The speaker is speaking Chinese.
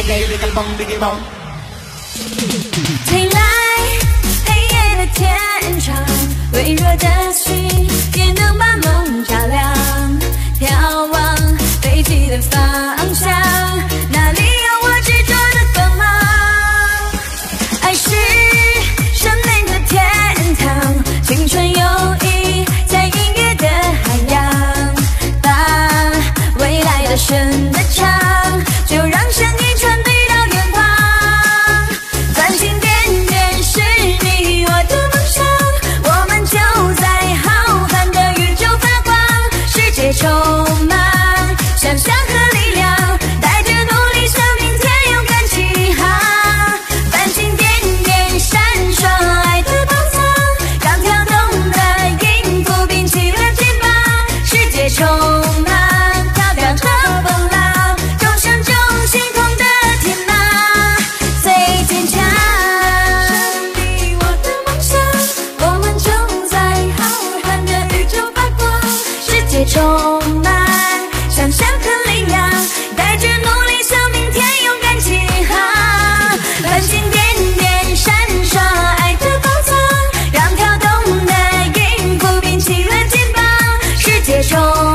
醒来，黑夜的天长，微弱的心也能把梦照亮。眺望飞机的方向，哪里有我执着的光芒？爱是生命的天堂，青春洋溢在音乐的海洋，把未来大声的唱，就让声音传递到远方。繁星点点是你我的梦想，我们就在浩瀚的宇宙发光，世界充满想象和力量，带着努力生命天勇敢起航。繁星点点闪烁爱的宝藏，让跳动的音符并起了肩膀，世界充满漂亮的风浪，众生中星空的天马最坚强。你我的梦想，我们就在浩瀚的宇宙发光，世界充满想象和力量，带着努力生命天勇敢起航。繁星点点闪烁爱的宝藏，让跳动的音符并起了肩膀，世界充